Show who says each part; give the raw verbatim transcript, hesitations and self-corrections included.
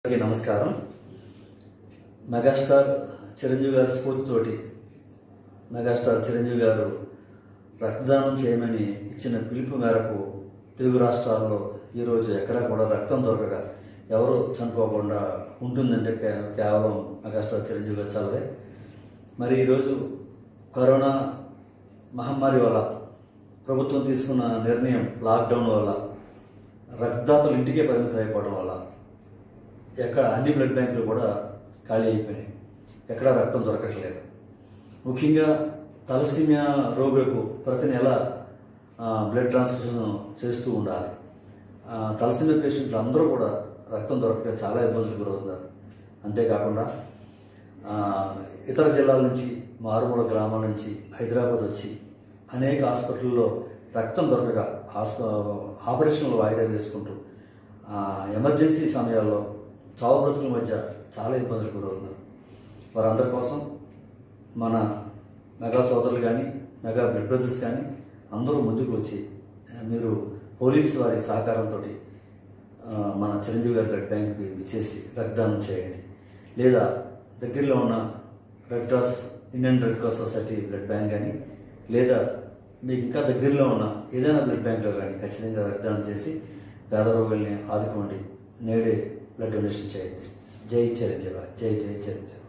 Speaker 1: నమస్కారం. మెగాస్టార్ చిరంజీవి గారి స్ఫూర్తితోటి మెగాస్టార్ చిరంజీవి గారు రక్తదానం చేయమని ఇచ్చిన పిలుపు మేరకు తెలుగు రాష్ట్రాల్లో ఈరోజు ఎక్కడా కూడా రక్తం దొరకక ఎవరు చనిపోకుండా ఉంటుందంటే కేవలం మెగాస్టార్ చిరంజీవి గారి చలవే. మరి ఈరోజు కరోనా మహమ్మారి వల్ల ప్రభుత్వం తీసుకున్న నిర్ణయం, లాక్డౌన్ వల్ల రక్తదాతలు ఇంటికే పరిమితం అయిపోవడం వల్ల ఎక్కడ అన్ని బ్లడ్ బ్యాంకులు కూడా ఖాళీ అయిపోయినాయి. ఎక్కడ రక్తం దొరకట్లేదు. ముఖ్యంగా తలసీమియా రోగులకు ప్రతి నెల బ్లడ్ ట్రాన్స్ఫ్యూషన్ చేస్తూ ఉండాలి. తలసీమియా పేషెంట్లు అందరూ కూడా రక్తం దొరకక చాలా ఇబ్బందులు గురవుతున్నారు. అంతేకాకుండా ఇతర జిల్లాల నుంచి, మారుమూల గ్రామాల నుంచి హైదరాబాద్ వచ్చి అనేక హాస్పిటల్లో రక్తం దొరకక ఆపరేషన్లు వాయిదా వేసుకుంటూ ఎమర్జెన్సీ సమయాల్లో చావు బ్రతుకుల మధ్య చాలా ఇబ్బందులు గురవుతున్నారు. వారందరి కోసం మన మెగా సోదరులు కానీ, మెగా బ్లడ్ బ్రదర్స్ కానీ అందరూ ముందుకు వచ్చి మీరు పోలీసు వారి సహకారంతో మన చిరంజీవి గారి బ్లడ్ బ్యాంక్కి ఇచ్చేసి రక్తదానం చేయండి. లేదా దగ్గరలో ఉన్న Red Cross, Indian Red Cross Society blood bank కానీ, లేదా మీకు ఇంకా దగ్గరలో ఉన్న ఏదైనా బ్లడ్ బ్యాంక్లో కానీ ఖచ్చితంగా రక్తదానం చేసి పేద రోగుల్ని ఆదుకోండి. నేడే బ్లడ్ డొనేషన్ చేయండి. జై చిరంజీవి, జై జై చిరంజీవి.